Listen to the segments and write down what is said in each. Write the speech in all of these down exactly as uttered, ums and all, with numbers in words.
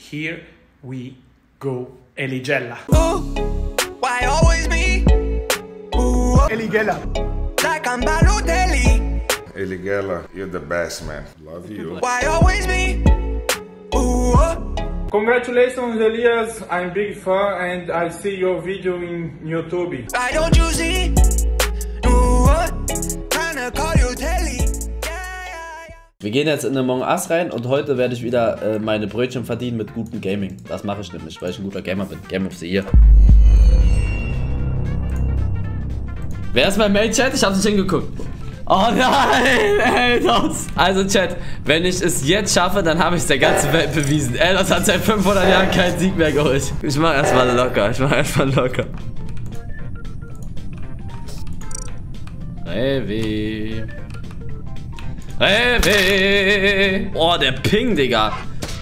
Here we go. Eligella. Ooh, why always me? Ooh, Eligella. like I'm Balotelli. Eligella, you're the best, man. Love you. Why always me? Ooh, Congratulations, Elias. I'm big fan and I see your video in YouTube. why don't you see? Ooh, tryna call you Telly. Wir gehen jetzt in Among Us rein und heute werde ich wieder äh, meine Brötchen verdienen mit gutem Gaming. Das mache ich nämlich, weil ich ein guter Gamer bin. Game of the Year. Wer ist mein Main-Chat? Ich habe nicht hingeguckt. Oh nein, ey, das. Also Chat, wenn ich es jetzt schaffe, dann habe ich es der ganzen Welt bewiesen. Ey, das hat seit fünfhundert Jahren keinen Sieg mehr geholt. Ich mache erstmal locker, ich mache erstmal locker. Revi. Revi. Oh, der Ping, Digga.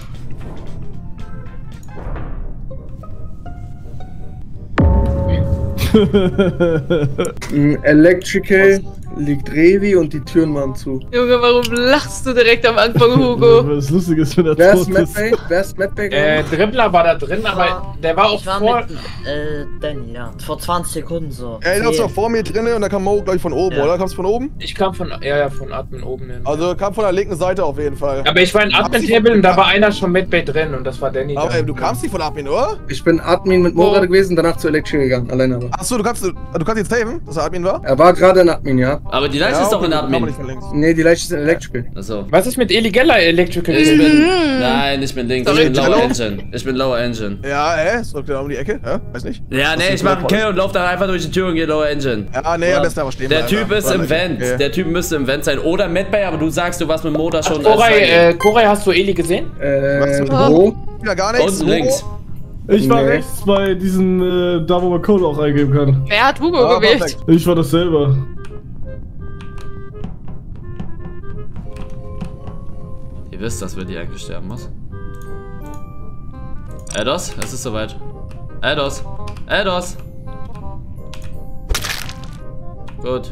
Electrical liegt Revi und die Türen waren zu. Junge, warum lachst du direkt am Anfang, Hugo? Was Lustiges für der Wer ist Tod ist. Madbay? Wer ist Madbay? Äh, Dribbler war da drin, aber der war auch Ich war vor... mit, äh, Danny, ja. Vor zwanzig Sekunden so. Ey, du warst doch vor mir drin und da kam Mo gleich von oben, Ja. oder? Kamst du von oben? Ich kam von... Ja, ja, von Admin oben hin. Also kam von der linken Seite auf jeden Fall. Aber ich war in Admin-Table und da war einer schon mit Bay drin und das war Danny. Aber dann. ey, du kamst nicht von Admin, oder? Ich bin Admin mit Mo gerade gewesen, danach zu Electrical gegangen, alleine aber. Achso, du kannst, du kannst jetzt saven, dass er Admin war? Er war gerade in Admin, ja. Aber die Leiche Ja, ist doch okay, in kann man Admin. nicht von links. Nee, die Leiche ist in Electrical. Achso. Was ist mit Eligella Electrical? Ich bin... Nein, ich bin Dings. Ich Sorry. bin Lower Hallo? Engine. Ich bin Lower Engine. Ja, ä? Ist doch da um die Ecke, hä? Weiß nicht. Ja, nee, ich mach einen Kill und lauf dann einfach durch die Tür und geh Lower Engine. Ja, nee, am besten aber stehen Der bleiben, Typ ja. ist im Okay. Vent. Okay. Der Typ müsste im Vent sein. Oder Madbay, aber du sagst, du warst mit Moda schon. Koray, als äh, Koray, hast du Eli gesehen? Äh, Was? Mo? Ja, gar nichts. Unten links. Ich war Nee. rechts bei diesem, äh, da wo man Code auch eingeben kann. Wer hat Hugo Ah, gewählt? perfekt. Ich war das selber. Ihr wisst, dass wir die eigentlich sterben muss. Eidos, es ist soweit. Eidos. Eidos. Gut.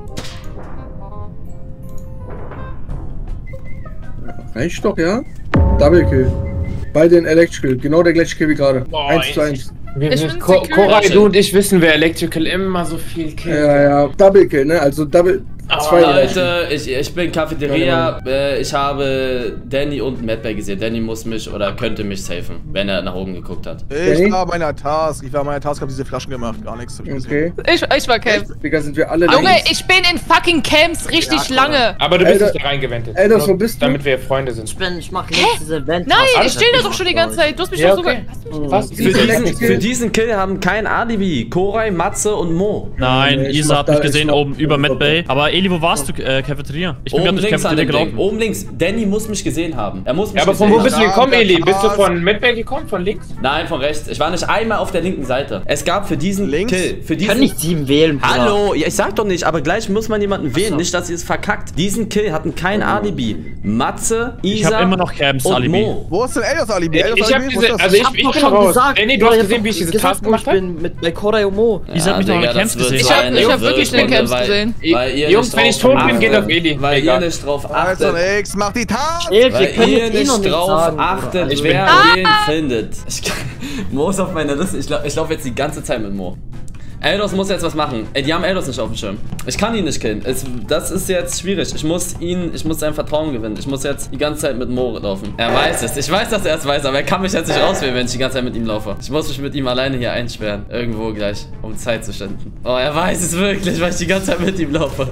Reicht doch, ja? Double Kill. Bei den Electrical, genau der gleiche Kill wie gerade. Boah, eins zu eins. Wir Ich sind find's Ko secure. Koray, du und ich wissen, wer Electrical immer so viel killt. Ja, ja, Double Kill, ne? Also Double. Zwei Leute, ich, ich bin Cafeteria. Äh, ich habe Danny und Madbay gesehen. Danny muss mich oder könnte mich safen, wenn er nach oben geguckt hat. Ich Okay. war bei einer Task. Ich war bei einer Task, hab diese Flaschen gemacht. Gar nichts. Hab ich gesehen. Okay. Ich, ich war Camp. Digga, sind wir alle Junge, links. ich bin in fucking Camps richtig lange. Aber du bist Alter- nicht da reingewendet. Alter, wo Nur bist du? Damit wir Freunde sind. Ich bin, ich mach links diese Event. Nein, Alter, ich stehe da ich doch mach schon die das. ganze Zeit. Du hast mich Ja, doch okay. sogar... Was? Für Diese diesen, Electrical- für diesen Kill haben kein Alibi. Koray, Matze und Mo. Nein, Ich Isa mach hat mich da- gesehen ich mach- oben über Medbay. Aber Eli, wo warst du? Äh, Cafeteria? Ich bin Oben gerade durch links an Cafeteria dem Ding. gelaufen. Oben links. Danny muss mich gesehen haben. Er muss mich Ja, aber von gesehen wo bist du Ja, gekommen, der Eli? Bist du Task. von Medbay gekommen? Von links? Nein, von rechts. Ich war nicht einmal auf der linken Seite. Es gab für diesen Links? Kill, für Ich diesen... kann nicht sieben wählen, Bruder. Hallo, ja, ich sag doch nicht, aber gleich muss man jemanden wählen, so. nicht, dass ihr es verkackt. Diesen Kill hatten kein Alibi. Matze, Isa Ich hab immer noch Camps und Alibi. Mo. Wo ist denn Elias Alibi? Ich, Elias ich hab Alibi? Wo diese, ist das? also ich, hab ich doch bin schon raus. gesagt. Danny, du Bruder, hast ich gesehen, hab wie ich diese gesagt, Task wo gemacht Ich habe? bin mit bei Koray und Mo. Isa hat mich noch in Digga, Camps das wird gesehen. Ich hab- eine ich hab wirklich Wirrstunde, den Camps weil- gesehen. Weil ihr Jungs, nicht wenn ich drauf tot bin, geht achtet. auf Eli. Weil ihr Egal. nicht drauf eins und achtet. X, mach die Task! Ey, wir Weil können ihr jetzt eh noch nicht nichts drauf sagen. achtet, Ich wer bin- wen findet. Ich kann, Mo ist auf meiner Liste. Ich, lau- ich laufe jetzt die ganze Zeit mit Mo. Eldos muss jetzt was machen. Ey, die haben Eldos nicht auf dem Schirm. Ich kann ihn nicht killen. Es, das ist jetzt schwierig. Ich muss ihn, ich muss sein Vertrauen gewinnen. Ich muss jetzt die ganze Zeit mit Mo laufen. Er weiß es. Ich weiß, dass er es weiß, aber er kann mich jetzt nicht auswählen, wenn ich die ganze Zeit mit ihm laufe. Ich muss mich mit ihm alleine hier einsperren. Irgendwo gleich, um Zeit zu schinden. Oh, er weiß es wirklich, weil ich die ganze Zeit mit ihm laufe.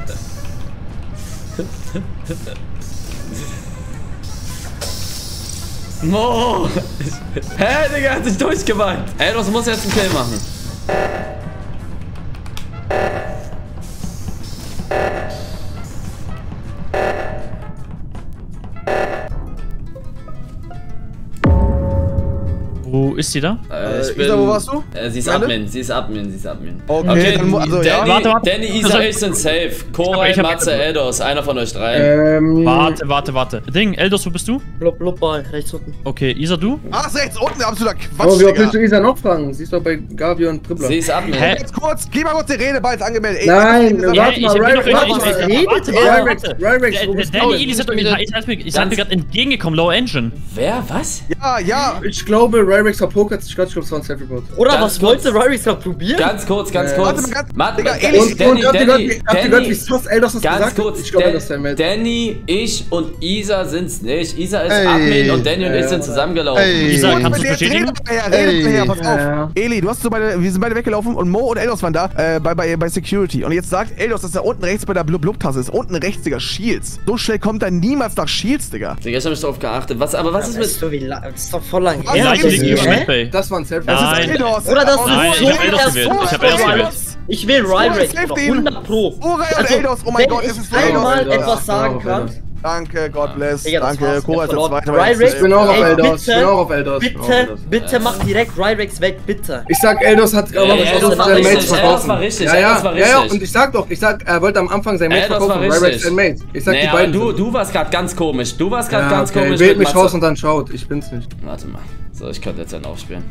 Mo! Hä, Digga, er hat sich durchgeweint. Eldos muss jetzt einen Kill machen. Wo ist sie da? Äh, ich Äh, bin, Isa, wo warst du? Äh, sie ist Meine? Admin, sie ist Admin, sie ist Admin. Okay, dann mu- also, Danny, ja. Warte, warte. Danny, Isa, Also- ich sind safe. Koray, Ich hab- Matze, Eldos, einer von euch drei. Ähm. Warte, warte, warte. Ding, Eldos, wo bist du? Blub, blub, Ball, rechts unten. Okay, Isa, du? Ach, rechts unten, absoluter Quatsch, Oh, wie oft willst du Digga. Isa noch fragen? Sie ist doch bei Gabi und Dribbler. Sie ist Admin. Hä? Jetzt kurz, geh mal kurz die Redeball angemeldet. Ey, Nein, was- Ja, warte ich mal, hab mir Ryrex, doch- warte ich- mal. ich- Redet warte, er? warte. Ryrex, Ryrex, wo Der- bist der du? Danny, Eli, seid mir- ihr seid mir- ihr seid mir gerade entgegengekommen, Low Engine. Wer? Was? Ja, ja. Ich glaube, Ryrex verpokert sich gerade, ich glaube, es war ein Self-Report. Oder Ganz was kurz. wollte Ryrex gerade probieren? Ganz kurz, ganz Äh, kurz. warte mal ganz- Mat- Digga, ganz- Eli, Und, und Danny, habt ihr gehört, Danny, wie- habt ihr gehört, wie Danny, Sass Eldos das ganz gesagt hat? kurz, Ich glaube, Dan- das ist der Mate. Danny, ich und Isa sind's nicht. Isa ist Ey. Admin und Danny und ich Ja. sind zusammengelaufen. Ey. Isa, Und kannst du mit der bestätigen? Rede- Ja, redet Ey. her, pass auf. Ja. Eli, du hast so beide, wir sind beide weggelaufen und Mo und Eldos waren da, äh, bei, bei, bei Security. Und jetzt sagt Eldos, dass er unten rechts bei der Blub-Blub-Tasse ist. Unten rechts, Digga, Shields. So schnell kommt er niemals nach Shields, Digga. Digga, ich hab mich darauf geachtet. Was, aber was ist mit... Weißt du, wie lang? Das ist doch voll lang Was her. Leiche ist liegt das? über Hä? Medbay. Das war ein Self-Report. Das ist Nein. Eldos. Oder dass du Nein, so ich hab Eldos erst gewählt. so Ich hab Eldos Ryrex. gewählt. Ich will Ryrex, Safety. Bruder, hundert Pro. Uray und Also, Eldos, oh mein wenn Gott, es ich ist Eldos. einmal Eldos. etwas sagen Ja, kann, Eldos. Danke, God bless. Digga, das Danke, war's. Cora ist der Verloren. Zweite. Ryrex, Ich bin auch auf Ey, Eldos, ich bin bitte, auch auf Eldos. ich bin auch auf bitte, Eldos. bitte mach direkt Ryrex weg, bitte. Ich sag, Eldos hat aber Ey, was Eldos versucht, war seinen richtig, Mates zu Eldos verkaufen. war richtig, ja, Eldos ja, war ja, ja, richtig. und ich sag doch, ich sag, er wollte am Anfang sein Mate Eldos verkaufen, war Ryrex richtig. sein Mate. Ich sag, Nee, die aber beiden. du, sind- du warst gerade ganz komisch. Du warst gerade ja, ganz okay, komisch. wählt mit mich Matze. raus und dann schaut, ich bin's nicht. Warte mal. So, ich könnte jetzt einen aufspielen.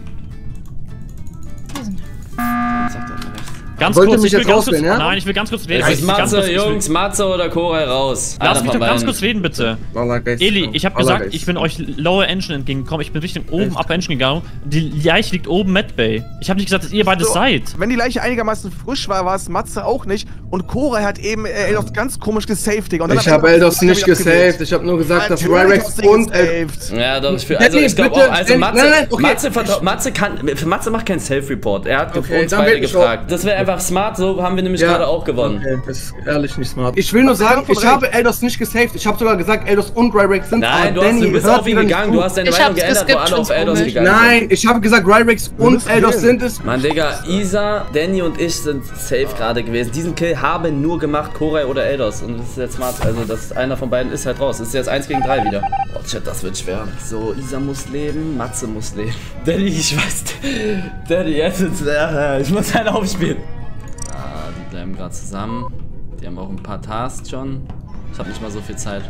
Sag doch mal rechts. Ganz Wollt ihr kurz, mich ich will jetzt ganz kurz, auswählen, ja? Nein, ich will ganz kurz reden. Es ist Ich will ganz Matze, kurz- ich will- Jungs, Matze oder Koray raus. Lass Einer mich von doch ganz beiden. kurz reden, bitte. Allah, Geist. Eli, ich habe Allah, gesagt, Geist. ich bin euch Lower Engine entgegengekommen. Ich bin Richtung oben Echt? Upper Engine gegangen. Die Leiche liegt oben Medbay. Ich habe nicht gesagt, dass ihr beide So, seid. Wenn die Leiche einigermaßen frisch war, war es Matze auch nicht. Und Cora hat eben äh, Eldos ganz komisch gesaved, Digga. Und dann Ich hat habe er- Eldos nicht abgewählt. gesaved, ich habe nur gesagt, dass Natürlich Ryrex hast du ihn und Eldos... gesaved. Ja, doch, ich will, Ja, also nee, ich glaube bitte, auch, also denn- Matze, nein, nein, okay. Matze, vertrau- Matze kann, für Matze macht keinen Self-Report, er hat Okay, uns dann beide will ich gefragt. Das wäre einfach smart, so haben wir nämlich gerade auch gewonnen. Okay, das ist ehrlich nicht smart. Ich will nur sagen, ich habe Eldos nicht gesaved. Ich habe sogar gesagt, Eldos und Ryrex sind. Nein, aber du, hast, Danny du bist hört auf ihn wieder nicht gegangen, zu. du hast deine Ich Meinung hab's geändert, wo geskippt, alle auf schon Eldos komisch. gegangen Nein, ich habe gesagt, Ryrex und müssen Eldos killen. sind es. sind. Mann, Digga, Isa, Danny und ich sind safe gerade gewesen. Diesen Kill haben nur gemacht Koray oder Eldos. Und das ist jetzt smart, also das einer von beiden ist halt raus. Das ist jetzt eins gegen drei wieder. Oh, Chat, das wird schwer. So, Isa muss leben, Matze muss leben. Danny, ich weiß, Danny, jetzt ist, äh, ich muss einen aufspielen. Ah, die bleiben gerade zusammen. Die haben auch ein paar Tasks schon. Ich habe nicht mal so viel Zeit.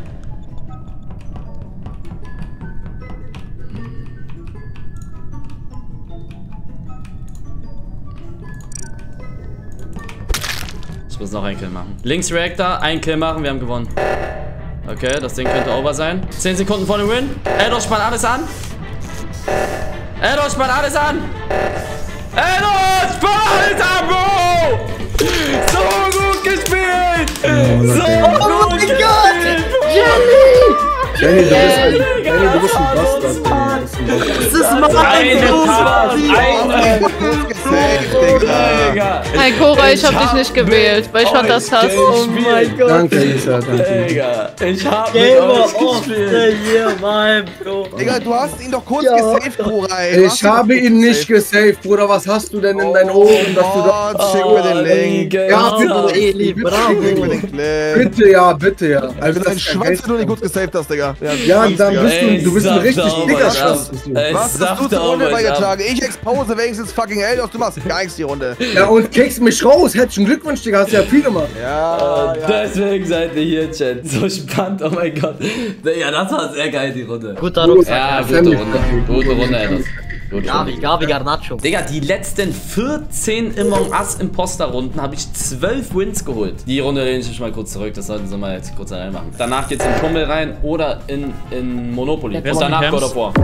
Ich muss noch einen Kill machen. Links Reactor, ein Kill machen, wir haben gewonnen. Okay, das Ding könnte over sein. zehn Sekunden vor dem Win. Eldos spannt alles an. Eldos spannt alles an. Eldos spannt alles an, Bro! So gut gespielt! So Oh gut mein gespielt! Gott! Jenny! Danny, du bist ein, Danny, du bist ein Bastard. Danny, du bist ein Bastard. Das ist mein Eine Tat! Eine Gesaved, Digga. Digga! Hey Cora, ich hab dich nicht gewählt, weil ich fand das Hass. Oh mein Gott! Danke, Isa, danke. Digga, ich hab mit Gamer euch of the gespielt. Year, mein Bro! Digga, du hast ihn doch kurz Ja. gesaved, Cora, ey. Du hast Ich habe doch ihn kurz nicht gesaved. gesaved, Bruder. Was hast du denn in deinen Ohren, dass du da... Oh, schick mir den Link. Ja, bitte, Eli, bravo! Schick mir den Clip. bitte, ja, bitte, ja. Also Also, dein das Schwanz, wenn du nicht gut gesaved hast, Digga. Ja, dann bist du, Ey, du bist ein sag richtig doch dicker was Schatz. ab. bist du. Ey, Was sag hast du zur doch Runde was ab. beigetragen? Ich expose wenigstens fucking Eldos, du machst gar nichts die Runde. Ja, und kickst mich raus. Herzlichen Glückwunsch, Digga. Hast ja viel gemacht. Ja, ja. Deswegen seid ihr hier, Chat. So spannend, oh mein Gott. Ja, das war sehr geil, die Runde. Guter Rucksack. Ja, gute Family Runde. Friendly. Gute Runde, Eldos. Gute Gabi, Runde. Gabi Garnacho. Digga, die letzten vierzehn Among Us Imposter-Runden habe ich zwölf Wins geholt. Die Runde lehne ich mich mal kurz zurück, das sollten sie mal jetzt kurz allein machen. Danach geht's in Tummel rein oder in, in Monopoly. Wer ist Und danach an den God of War.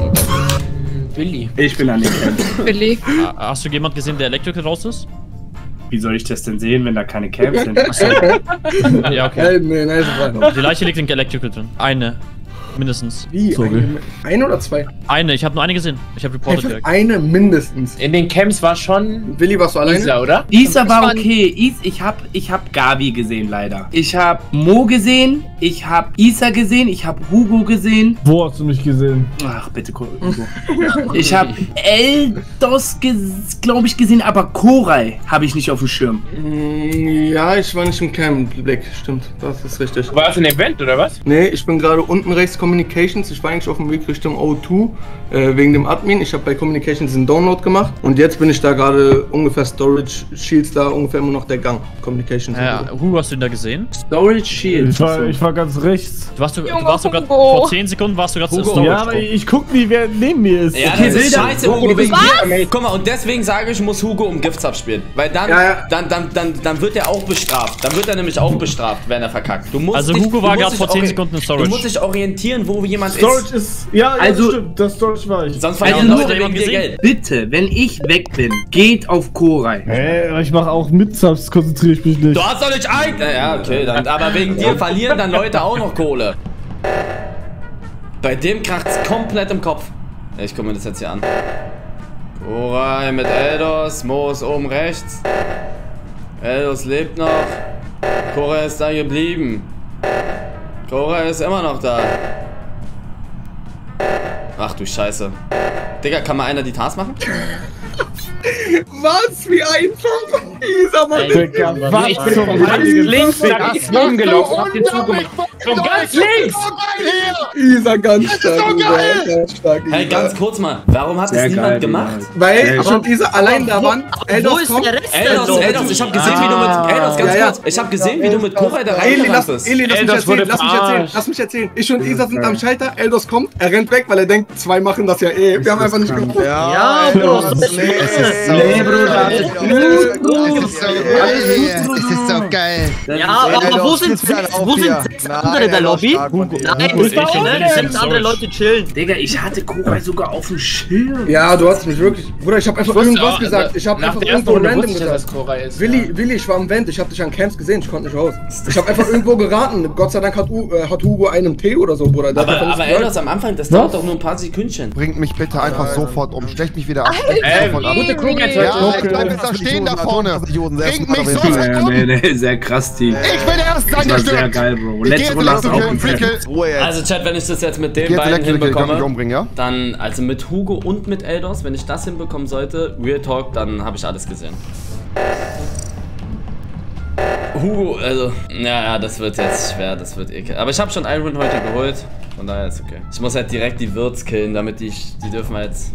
Willi. Ich bin an den Camps. Billy. Ah, Hast du jemand gesehen, der Electrical raus ist? Wie soll ich das denn sehen, wenn da keine Camps sind? Achso. Ja, okay. Hey, nee, nice Frage. Die Leiche liegt in Electrical drin. Eine. Mindestens. Wie? Eine, eine oder zwei? Eine, ich habe nur eine gesehen. Ich habe reported direkt. Eine mindestens. In den Camps war schon Willi, warst du alleine? Isa, oder? Isa war war- okay. Is, ich hab, ich hab Gabi gesehen, leider. Ich hab Mo gesehen. Ich hab Isa gesehen. Ich hab Hugo gesehen. Wo hast du mich gesehen? Ach, bitte, Hugo. Ich hab Eldos, glaube ich, gesehen, aber Koray habe ich nicht auf dem Schirm. Mm, Ja, ich war nicht im Camp, Blick, stimmt. Das ist richtig. War das ein Event, oder was? Nee, ich bin gerade unten rechts Communications. Ich war eigentlich auf dem Weg Richtung O zwei äh, wegen dem Admin. Ich habe bei Communications einen Download gemacht und jetzt bin ich da gerade ungefähr Storage Shields, da ungefähr immer noch der Gang. Communications. Ja, Hugo, hast du ihn da gesehen? Storage Shields. Ich war, ich war ganz rechts. Du warst, du, du warst sogar vor zehn Sekunden warst du gerade zu Storage. Ja, aber ich guck nie, wer neben mir ist. Ja, Okay, das ist Bilder. scheiße, Hugo. Wegen dir. Guck mal, und deswegen sage ich, muss Hugo um Gifts abspielen. Weil dann, Ja, ja. dann, dann, dann, dann wird er auch bestraft. Dann wird er nämlich auch bestraft, wenn er verkackt. Du musst Also dich, Hugo du war musst gerade dich vor zehn ori- Sekunden in Storage. Du musst dich orientieren, wo jemand Storage ist. ist. Ja, ja, Also- das stimmt. Das Storage war ich. Sonst Also verlieren nur, Leute wenn wegen man dir gesehen- Geld. Bitte, wenn ich weg bin, geht auf Koray. Hä, aber ich mach auch mit Subs, konzentriere ich mich nicht. Du hast doch nicht ein... Ja, okay, dann, aber wegen dir verlieren dann Leute auch noch Kohle. Bei dem kracht's komplett im Kopf. Ich guck mir das jetzt hier an. Koray mit Eldos, Mo ist oben rechts. Eldos lebt noch. Koray ist da geblieben. Koray ist immer noch da. Ach du Scheiße. Digga, kann mal einer die Task machen? Was? Wie einfach? Isa, Mann. Digga, was Ich bin zum von ganz Heiligen links Fick. nach Islam gelaufen, hab den zugemacht. Von ganz links! Isa, ganz stark. Isa, ganz stark. Hey, Isa. ganz kurz mal. Warum hat Sehr es niemand geil, gemacht? Weil ich und Isa allein da waren. Eldos kommt. Eldos, Eldos, ich hab gesehen, wie du mit... Eldos, ganz Ja, ja. kurz. Ich hab gesehen, wie du mit Koray da Eli, reingerannt lass, bist. Eli, lass mich Eldos erzählen, wurde lass mich erzählen, verarscht. lass mich erzählen. Ich und Isa sind am Schalter, Eldos kommt, er rennt weg, weil er denkt, zwei machen das ja eh. Wir haben einfach nicht geguckt. Ja, Bro, das ist Nee, Bruder. Das ist so geil. Das ist so geil. Ja, aber wo sind wo sind sechs andere der Lobby? Nein, Ich nicht, bin ne? in Sechs andere Storage. Leute chillen. Digga, ich hatte Koray sogar auf dem Schirm. Ja, du hast mich wirklich. Bruder, ich hab einfach wusste irgendwas auch, gesagt. Ich hab nach einfach der ersten irgendwo Runde random wusste ich, dass gesagt. Koray ist. Willi, Willi, ich war am Vent, ich hab dich an Camps gesehen, ich konnte nicht raus. Ich hab einfach irgendwo geraten. Gott sei Dank hat, U, äh, hat Hugo einen Tee oder so, Bruder. Der hat Aber, einfach aber nichts gesagt. Eldos am Anfang, das dauert doch nur ein paar Sekündchen. Bringt mich bitte einfach sofort um. Stecht mich wieder ab. Stecht mich Ey, sofort ab. gute Krugheit Ja, sollte. ich bleib jetzt da stehen da vorne. Bringt mich Ja, sofort um. nee, nee, sehr krass, Team. Ich bin der Erste Das war sehr angestürmt. geil, Bro. Ich Letzte gehe Runde jetzt hast du auch Electrical, einen Freakle. Ruhe jetzt. Also Chat, wenn ich das jetzt mit den Ich geh jetzt beiden Electrical, kann mich hinbekomme, umbringen, ja? dann, also mit Hugo und mit Eldos, wenn ich das hinbekommen sollte, Real Talk, dann habe ich alles gesehen. Hugo, also, ja, ja, das wird jetzt schwer, das wird ekel. Aber ich habe schon Iron heute geholt, von daher ist okay. Ich muss halt direkt die Wirts killen, damit die, die dürfen wir jetzt...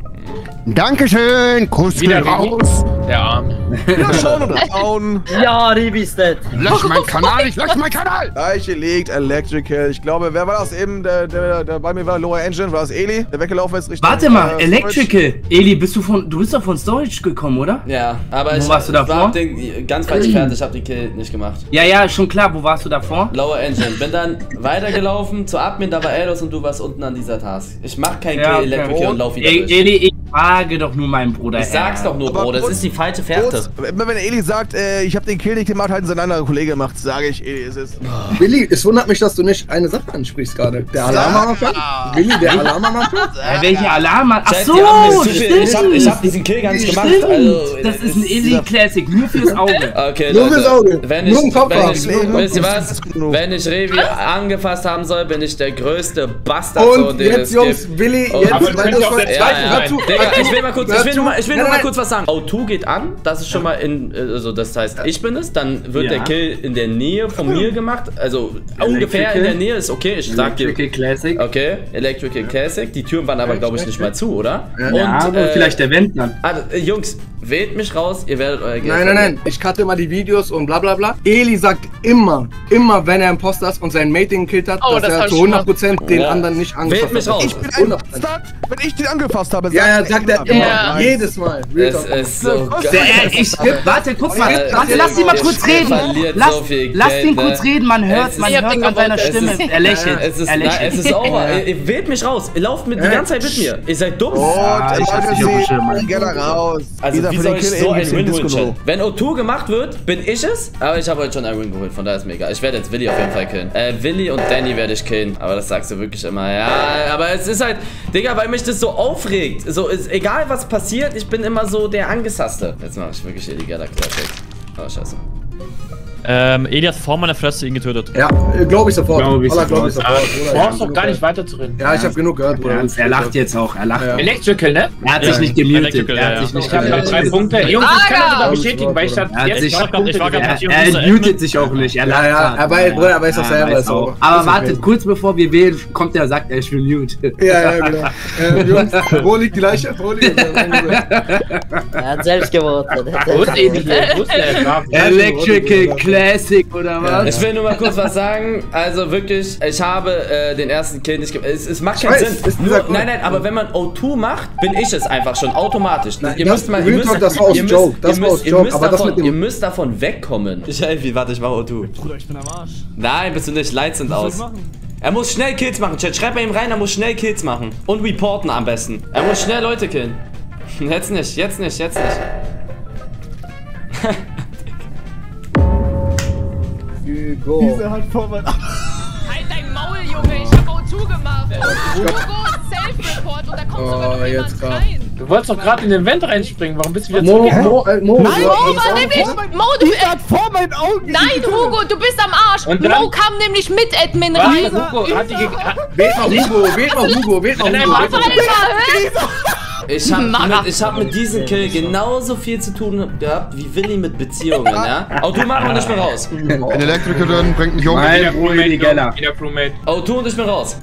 Dankeschön. Kuss Wieder geht raus. Der Arm. Ja, schauen und schauen. Ja, Ribi ist dead. Lösch meinen Kanal, ich lösche meinen Kanal. Leiche liegt, Electrical. Ich glaube, wer war das eben, der, der, der bei mir war? Lower Engine, war das Eli? Der weggelaufen ist Richtung... Warte mal, äh, Electrical. Eli, bist du von, du bist doch von Storage gekommen, oder? Ja, aber Wo ich, warst du ich davor? war den, ganz falsch fertig, ich habe den Kill nicht gemacht. Ja, ja, schon klar. Wo warst du davor? Lower Engine. Bin dann weitergelaufen zu Admin, da war Eldos und du warst unten an dieser Task. Ich mach kein Ja, Kill okay. Electrical und lauf wieder Ey, durch. Eli, ich frage doch nur meinen Bruder. Ich sag's doch nur, Aber Bro, das kurz- ist die falsche Fährte. Kurz, Immer wenn Eli sagt, äh, ich habe den Kill nicht gemacht, hat ihn sein anderer Kollege gemacht, sage ich, Eli, es ist... Willi, es wundert mich, dass du nicht eine Sache ansprichst gerade. Der Alarm am Anfang? Willi, der Alarm am Anfang? Äh, welche Alarm? Ach Chat, so, die haben mir zu viel- stimmt. ich, hab, ich hab diesen Kill gar nicht gemacht. Stimmt. Also, Das ist ein Eli Classic, nur fürs Auge. Okay, Nur Leute, fürs Auge. wenn ich, Nur im Kopf wenn haben. ich, Nur- wisst ihr was? Wenn ich Revi angefasst haben soll, bin ich der größte Bastard, so, Und den jetzt, es Jungs, gibt. Willi, Und- jetzt, Aber weil könnt du ihr auch es der Ja, Zweite ja, sein. Hör zu, Digga, hör ich will mal kurz, ich will zu. nur mal, ich will Nein, nur mal nein. kurz was sagen. O zwei geht an, das ist schon mal in, also das heißt, ich bin es, dann wird Ja. der Kill in der Nähe von mir gemacht, also ungefähr in der Nähe ist okay, ich sag dir. Electrical Classic. Okay, Electrical Classic, die Türen waren aber glaube ich nicht mal zu, oder? Ja, aber vielleicht der Wendland. Ah, äh, Jungs, wählt mich raus, ihr werdet euer Geld Nein, nein, nein, ich cutte immer die Videos und bla bla bla. Eli sagt immer, immer wenn er Imposter ist und sein Mating gekillt hat, Oh, dass das er hab zu ich hundert Prozent den Ja. anderen nicht angefasst Wählt mich hat. raus. Ich bin ein Bastard, wenn ich den angefasst habe. Ja, ja, sagt sagt er immer. immer, Ja. jedes Mal. Real Es Talk. ist so Der, geil. äh, ich, warte, guck mal. Äh, Warte, der- lass ihn mal der kurz reden. verliert Lass, so viel lass Geld, ihn ne? kurz reden, man hört, Es man ist- hört an seiner Stimme. Es ist- Er lächelt. Es ist, er na, lächelt. es ist over. Ihr, ihr wählt mich raus. Ihr lauft mit die ganze Zeit mit mir. Ihr seid dumm. Und Ah, ich hab's nicht auf dem Schirm, Mann. ich geh da raus. Also Isa wie für soll den ich Kill so eben ein gibt's den Win-Win Disco stellen? Low. Wenn O zwei gemacht wird, bin ich es. Aber ich habe heute schon einen Win geholt, von daher ist mir egal. Ich werde jetzt Willi auf jeden Fall killen. Äh, Willi und Danny werde ich killen. Aber das sagst du wirklich immer. Ja, aber es ist halt, Digga, weil mich das so aufregt. So, ist egal was passiert, ich bin immer so der Angesasste. Jetzt mache ich wirklich illegaler Classic. Oh, scheiße. Ähm, Elias vor meiner Fresse ihn getötet. Ja, glaube ich sofort. Glaub ich Allah, sofort. glaub ich sofort. Du brauchst doch gar nicht weiter zu reden. Ja, ich habe genug gehört, Bruder. Ja, er lacht jetzt auch, er lacht. Ja. Electrical, ne? Er hat Ja. sich nicht gemutet. Electrical, Er hat ja, sich ja. nicht Ich habe noch gemutet. drei Punkte. Jungs, ich kann das sogar bestätigen, weil ich Er hat jetzt sich- drei Ich war Punkte grad- gesehen ich war habe. grad- Er mutet sich auch nicht, er lacht. Ja, ja, er weiß, Bruder, er weiß doch Ja, selber. weiß ist auch. auch- Aber ist wartet, okay. kurz bevor wir wählen, kommt der, sagt er, ich will mute. Ja, ja, genau. äh, Jungs, wo liegt die Leiche? Wo liegt die Leiche? Er hat selbst gewotet. Wo ist eh nicht, wo ist der? Electrical Classic oder was? Ich will nur mal kurz was sagen. Also wirklich, ich habe äh, den ersten Kill nicht gemacht. Es, es macht keinen weiß, Sinn. ist Nur, dieser Grund. nein, nein, aber wenn man O zwei macht, bin ich es einfach schon automatisch. Nein, ihr das- müsst mal, ihr Real müsst, Talk, das war aus ihr müsst, Joke, das ihr war müsst, aus ihr Joke, müsst aber das davon, mit dem- ihr müsst davon wegkommen. Ich helfe, warte, ich mach O zwei. Bruder, ich bin am Arsch. Nein, bist du nicht. Lights sind Was soll aus. ich machen? Er muss schnell Kills machen, Chat. Schreib bei ihm rein, er muss schnell Kills machen. Und reporten am besten. Er muss schnell Leute killen. Jetzt nicht, jetzt nicht, jetzt nicht. Diese hat vor mein Halt dein Maul, Junge, ich hab O zwei gemacht. Hugo, Self-Report und da kommt sogar noch Oh, jemand jetzt grad. rein. Du wolltest doch gerade in den Vent reinspringen, warum bist du wieder Mo, zurück? Mo, äh, Mo. Nein, du- Mo war nämlich... Mo, du... Diese hat vor meinen Augen. Nein, Hugo, du bist am Arsch. Und dann- Mo kam nämlich mit Admin Was? rein. Hugo hat die ge- hat- Wählt mal Hugo, wählt mal Hugo, wählt mal Nein, Hugo. nein, wählt mal Alter, Hugo. hä? Ich hab, Mara. mit, ich hab mit diesem Kill genauso viel zu tun gehabt wie Willi mit Beziehungen, ja? O zwei machen wir nicht mehr raus. Ein Elektriker drin, bringt mich um. Mein Bruder, die Geller. Wieder Crewmate. O zwei und ich bin raus.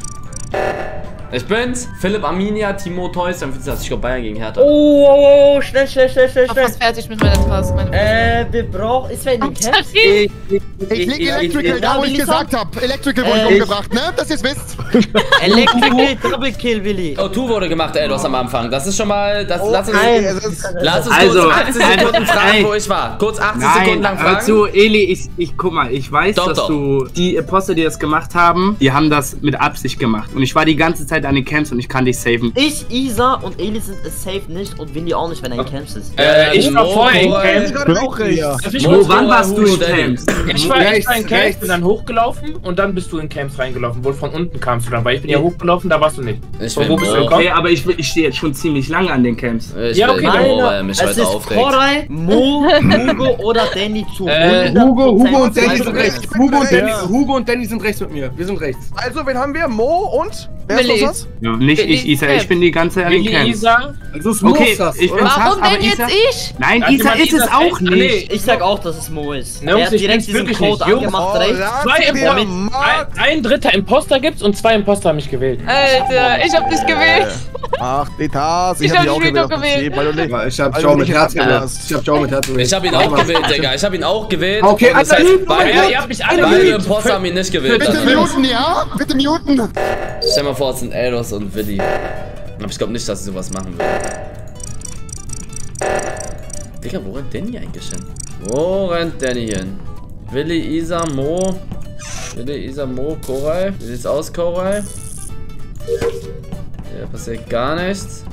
Ich bin's, Philipp Arminia, Timo Toys, ich glaube Bayern gegen Hertha. Oh, oh, oh, schnell, schnell, schnell, schnell, Ich bin schnell. fast fertig mit meiner Task. Meine Äh, wir brauchen. Ist wer in den Camp? Ich leg Electrical, da wo ich gesagt hab. Electrical wurde Äh, umgebracht, ne? Dass ihr's wisst. Electrical Double Kill, Willi. O zwei wurde gemacht, Eldos am Anfang. Das ist schon mal, das, lass uns, Nein. Es ist- lass uns Also, kurz achtzig Sekunden ein- fragen, ein- wo ich war. Kurz achtzig Sekunden lang Nein, hör fragen. zu, Eli, ich, ich, guck mal, ich weiß, Doch, dass doch. du, die Imposter, die das gemacht haben, die haben das mit Absicht gemacht. Und ich war die ganze Zeit an den Camps und ich kann dich saven. Ich, Isa und Eli sind es safe nicht und Willi auch nicht, wenn er in Camps ist. Äh, ich war Mo, vorher in Koray. Camp. Ich bin auch rechts. Darf ich Mo, kurz- Wo, wann Koray, warst du Hugo, in Danny. Camps? Ich war, ich war in Rechts, Camps, rechts. bin dann hochgelaufen und dann bist du in Camps reingelaufen. Wohl von unten kamst du dann, weil ich bin ja hochgelaufen, da warst du nicht. Ich Von bin wo bist du Mo. gekommen? Okay, aber ich, ich stehe jetzt schon ziemlich lange an den Camps. Ich Ja, will okay, Mo, Nein, weil mich es heute ist aufregt. Koray, Mo, Hugo oder Danny zu. Äh, Hugo, Hugo und hundert Prozent. Danny sind rechts. Hugo und Danny, Hugo und Danny sind rechts mit mir. Wir sind rechts. Also, wen haben wir? Mo und? Wer ist Willi. noch was? Ja, nicht ich, Isa, ich bin die ganze Zeit an den Willi, Camps. Isa. Also ist Okay, das, ich oder? bin- Warum aber denn jetzt Isa- ich? Nein, Hat Isa jemand ist es Isa- auch Ah, nicht. nee. Ich sag auch, dass es Mo ist. Ne, Er Jungs, hat ich direkt bin's diesen wirklich Code nicht. Jungs, angemacht oh, rechts. ja. Zwei Sag's Imposter, dir, Mann. ein, ein dritter Imposter gibt's und zwei Imposter haben mich gewählt. Alter, ich hab dich gewählt. Ach, Details. Ich hab hab dich auch mich gewählt. doch auf Prinzip, gewählt. weil du nicht- Ja, ich hab weil Joe du mit nicht Herz in Camp gewählt. warst. Ich hab Joe mit Herz gewählt. Ich hab ihn Warte auch mal. gewählt, Digga. Ich hab ihn auch gewählt. Okay, und das Alter, heißt, Hilfe, beide, Ja, ihr habt mich alle beide gewählt. Imposter haben ihn nicht gewählt. Bitte Das- muten, ja? Bitte muten. Stell mal vor, es sind Eldos und Willi. Aber ich glaube nicht, dass sie sowas machen würden. Digga, wo rennt Danny eigentlich hin? Wo rennt Danny hin? Willi, Isa, Mo. Willi, Isa, Mo, Koray. Wie sieht's aus, Koray? Hier passiert gar nichts.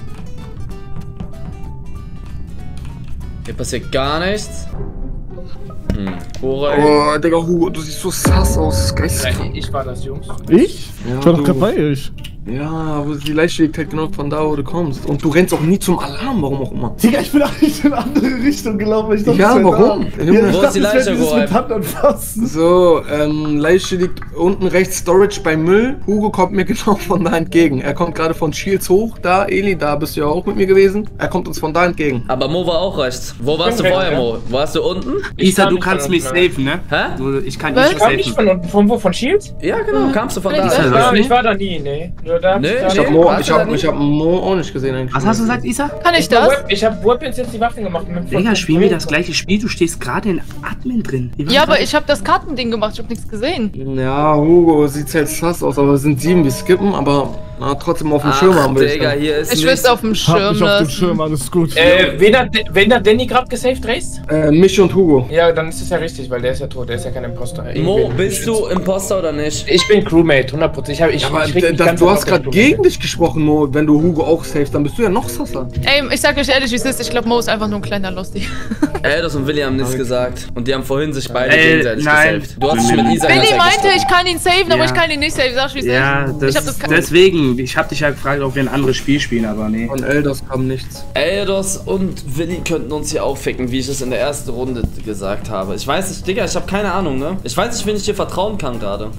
Hier passiert gar nichts. Hm, Koray. Oh, Digga, Hugo, du siehst so sass aus. Geisteskrank. Nein, ich war das, Jungs. Ich? Ja, Ich war doch du. gerade bei euch. Ja, wo die Leiche liegt halt genau von da, wo du kommst. Und du rennst auch nie zum Alarm, warum auch immer. Digga, ich bin eigentlich in eine andere Richtung gelaufen. weil Ich dachte, Ja, es wär warum? da. Junge. Ja, ich Wo ist dachte, die es wär Leiche, dieses Goal? mit Hand anfassen. So, ähm, Leiche liegt unten rechts Storage bei Müll. Hugo kommt mir genau von da entgegen. Er kommt gerade von Shields hoch, da. Eli, da bist du ja auch mit mir gewesen. Er kommt uns von da entgegen. Aber Mo war auch rechts. Wo warst du bin vorher, rechts, Mo? Warst du unten? Isa, kam du nicht kannst von mich unten, safen, ne? Hä? Du, ich kann Was? dich Ich kam nicht safen. von unten. Von wo? Von Shields? Ja, genau. Kamst du von da? Ist Ich das war, nicht? ich war da nie, nee. Nur da Nee, da Ich hab nee. Mo, warst ich du da hab, nie? ich hab Mo auch nicht gesehen eigentlich. Was hast du gesagt, Isa? Kann ich das? Ich hab Weapons jetzt die Waffen gemacht. Mit Digga, spielen wir das gleiche Spiel? Du stehst gerade in Admin drin. Wir waren Ja, aber gerade- ich hab das Kartending gemacht, ich hab nichts gesehen. Ja, Hugo, sieht halt sass aus, aber es sind sieben, wir skippen, aber na, trotzdem auf dem Schirm haben wir. Digga, hier ist Ich nichts. will's auf dem Hab Schirm mich auf dem lassen. Schirm, alles gut. Äh, wen hat, wen hat Danny gerade gesaved, Race? Äh, mich und Hugo. Ja, dann ist es ja richtig, weil der ist ja tot, der ist ja kein Imposter. Mo, Irgendwen bist du beschützt. Imposter oder nicht? Ich bin Crewmate, hundert Prozent. Ich, hab, ich, Ja, aber ich reg mich das, ganz du auf, hast dass gerade ich gegen Crewmate dich gesprochen, Mo. Wenn du Hugo auch savest, dann bist du ja noch sasser. Ey, ich sag euch ehrlich, wie es ist, ich glaube, Mo ist einfach nur ein kleiner Losty. Eldos und Willi haben nichts gesagt. Und die haben vorhin sich beide Äh, gegenseitig nein. gesaved. Du hast dich mit Isa Billy ganz meinte, gestritten. ich kann ihn saven, aber Ja. ich kann ihn nicht saven. Sag ich, wie es Ja, ist. das, Ich hab das deswegen, deswegen, ich hab dich ja gefragt, ob wir ein anderes Spiel spielen, aber nee. Von Eldos kam nichts. Eldos und Willi könnten uns hier aufficken, wie ich es in der ersten Runde gesagt habe. Ich weiß nicht, Digga, ich habe keine Ahnung, ne? Ich weiß nicht, wen ich dir vertrauen kann gerade.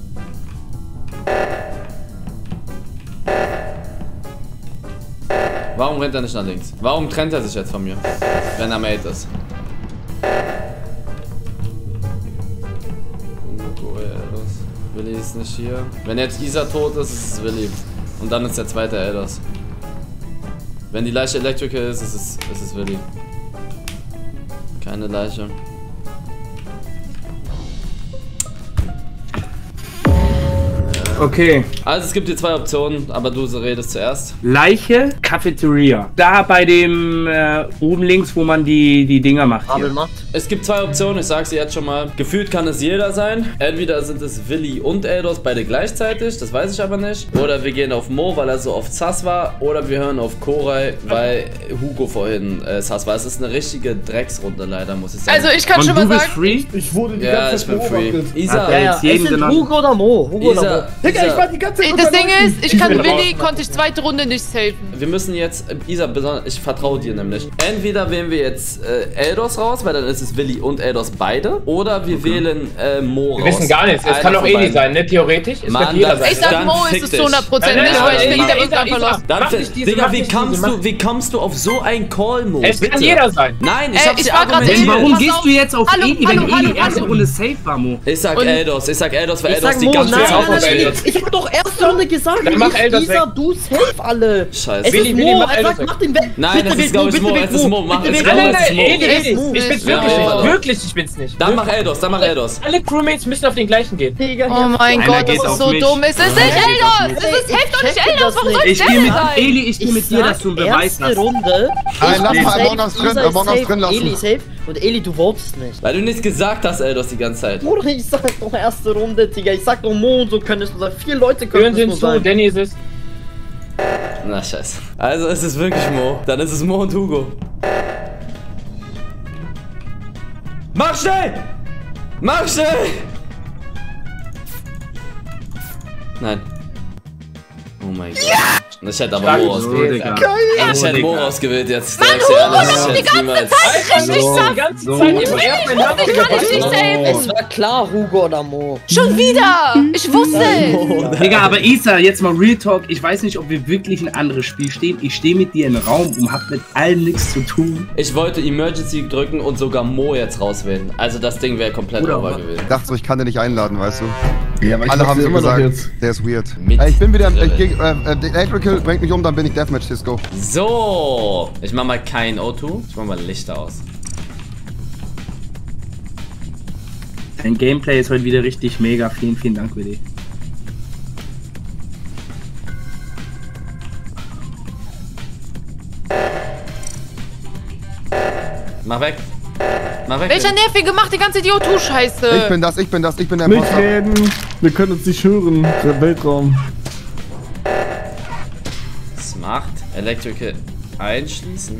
Warum rennt er nicht nach links? Warum trennt er sich jetzt von mir, wenn er Mate ist? Willi ist nicht hier. Wenn jetzt Isa tot ist, ist es Willi. Und dann ist der zweite Eldos. Wenn die Leiche Electrical ist, ist es, ist es Willi. Keine Leiche. Okay. Also es gibt hier zwei Optionen, aber du redest zuerst. Leiche, Cafeteria. Da bei dem äh, oben links, wo man die, die Dinger macht. macht. Es gibt zwei Optionen, ich sag's dir jetzt schon mal. Gefühlt kann es jeder sein. Entweder sind es Willi und Eldos beide gleichzeitig, das weiß ich aber nicht. Oder wir gehen auf Mo, weil er so oft sass war. Oder wir hören auf Koray, weil Hugo vorhin äh, sass war. Es ist eine richtige Drecksrunde leider, muss ich sagen. Also ich kann und schon du mal bist sagen... free? Ich wurde die Ja, ganze ich Zeit bin free. beobachtet. Isa, Ja, ja, es sind Hugo oder Mo. Hugo oder Mo. Isa, Digga, ich Isa, war die ganze Zeit Das Ding unter- ist, ich kann bin Willi, raus, konnte ich zweite Runde nicht safen. wir müssen jetzt, äh, Isa, besonders, ich vertraue dir nämlich. Entweder wählen wir jetzt äh, Eldos raus, weil dann ist es Willi und Eldos beide. Oder wir wählen äh, Mo raus. Wir wissen gar nichts. Es Einer kann auch von Eli beiden. sein, ne? Theoretisch. Es Mann, könnte jeder das- sein. Ich sag Dann Mo fick ist es dich. zu hundert Prozent Nein, nicht, nein, weil ich nein, bin nein, der nein, irgendwann nein, verloren. Dann, Mach nicht diese, Digga, mach wie nicht kamst diese, du, mach- wie kommst du auf so einen Call, Mo? Es kann Bitte. jeder sein. Nein, ich Ey, hab's ich dir war grad argumentiert. Denn warum Pass gehst auf. du jetzt auf Hallo, Eli, wenn hallo, Eli hallo, erste hallo. Runde safe war, Mo? Ich sag Und- Eldos, ich sag Eldos, weil Ich Eldos sag die Mo, ganze nein, Zeit nein, auch nein, auswählt. nein, ich hab doch erste Runde gesagt, Dann mach Eldos ich, Isa, weg. du safe alle. Scheiße. Es Willi, ist Willi, Mo, mach er Eldos sagt, weg. mach den weg. Nein, bitte es ist, weg, glaub Mo, ich, bitte Mo, weg, es ist Mo, mach- bitte es weg, glaub Nein, Mo. nein, es ist nein, Mo. Eli, Es ist Eli. Mo. Ich bin's Ja, wirklich. ja. Wirklich, ich bin's nicht. Dann mach Eldos, dann mach Eldos. Alle Crewmates müssen auf den gleichen gehen. Digga, Oh mein Einer Gott, geht das ist auf so mich. dumm. Es ist nicht Eldos! Es ist Heft und nicht check Eldos! das Warum nicht. soll Ich es geh mit sein? Eli, ich geh mit dir, dass du einen Beweis erste hast. Runde. Nein, Ich lass bin mal safe, Among Us drin, Isa ist Among Us safe, drin lassen. Eli safe und Eli, du wolltest nicht. Weil du nichts gesagt hast, Eldos, die ganze Zeit. Bruder, ich sag doch erste Runde, Digga. Ich sag doch Mo und so können es nur sein. Vier Leute können Hören es Sie nur zu, sein. Danny ist es. Na, scheiße. Also ist es wirklich Mo. Dann ist es Mo und Hugo. Mach schnell! Mach schnell! Nein. Oh mein Gott. Ich hätte aber Mo ausgewählt. Digga. Ich hätte Mo ausgewählt jetzt. Mann, Sag's dir Hugo, ehrlich, das ist ich die hätte ganze niemals- Zeit richtig Die safe. ganze So. Zeit. Ich Ich hab wusste, meinen Namen ich kann nicht safe. Es war klar, Hugo oder Mo. Schon wieder! Ich wusste es! Digga, aber Isa, jetzt mal Real Talk. Ich weiß nicht, ob wir wirklich ein anderes Spiel stehen. Ich stehe mit dir im Raum und hab mit allem nichts zu tun. Ich wollte Emergency drücken und sogar Mo jetzt rauswählen. Also das Ding wäre komplett Oder over was? gewesen. Ich dachte so, ich kann den nicht einladen, weißt du? Ja, aber ich Alle mach haben sie immer immer noch gesagt, jetzt. der ist weird. Mit Ey, ich bin wieder, Drill. ich geh, äh, äh, der Electrical bringt mich um, dann bin ich Deathmatch Disco. So, ich mach mal kein O zwei. Ich mach mal Lichter aus. Dein Gameplay ist heute wieder richtig mega. Vielen, vielen Dank, Willi. Mach weg. Mach weg. Welcher Nervige macht die ganze D O zwei Scheiße? Ich bin das, ich bin das, ich bin der Nicht Imposter. reden, wir können uns nicht hören. Der Weltraum. Smart. Electrical einschließen.